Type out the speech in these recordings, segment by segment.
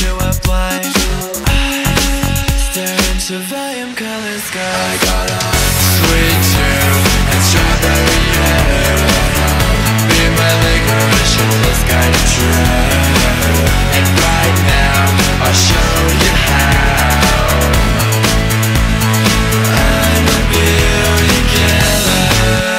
a blind eye, stare into volume color skies. I got a sweet tooth and strawberry hair. Be my licorice and this kind of true. And right now I'll show you how. I'm a beauty killer.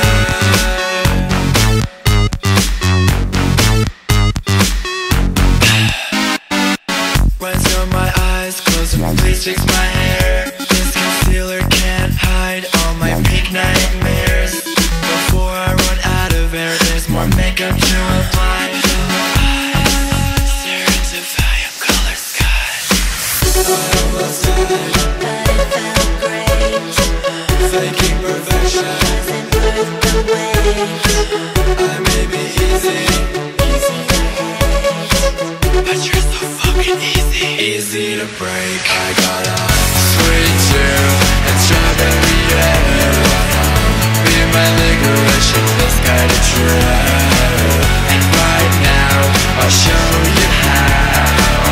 When till my eyes close, please fix my hair. This concealer can't hide all my pink nightmares. Before I run out of air, there's more makeup to apply. Stare into volume color skies. I almost died, but it felt great. faking perfection Wasn't worth the wait. I may be easy, Easy to hate. but you're so fucking easy. Easy to break. I got a sweet tooth and strawberry hair. Be my licorice and this kind of true. And right now I'll show you how.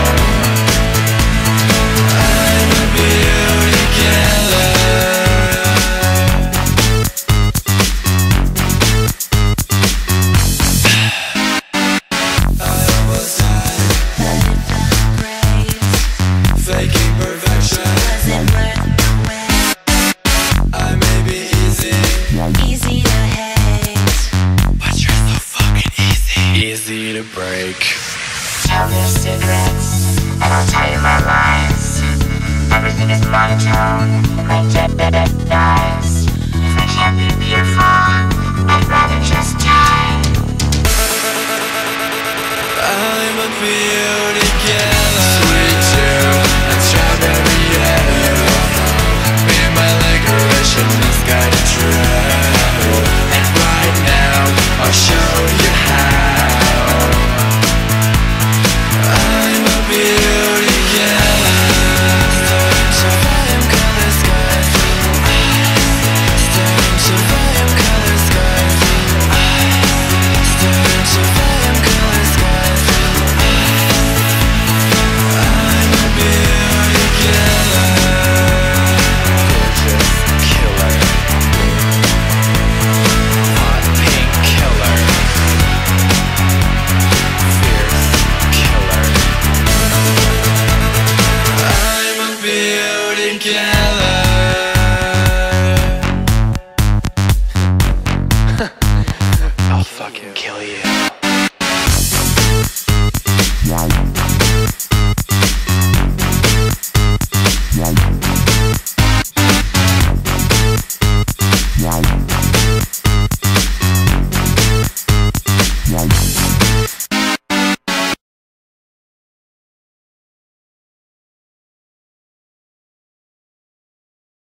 I'm a beauty killer. I almost died, But it felt great. faking perfection. Wasn't worth the wait. I may be easy, Easy to hate. but you're so fucking easy. Easy to break. Tell me your secrets, and I'll tell you my lies. Everything is monotone, my dead dies. If I can't be beautiful, I'd rather just die. I'm a beauty killer. Sweet tooth and strawberry hair. Be my licorice and this kind of true. And right now I'll show you how. I'm a beauty killer. Stare into volume color skies. Stare into volume color skies. Stare into volume color skies. I'm a beauty killer. Gorgeous killer. Hot pink killer. Fierce killer. I'm a beauty killer. I'll fucking kill you.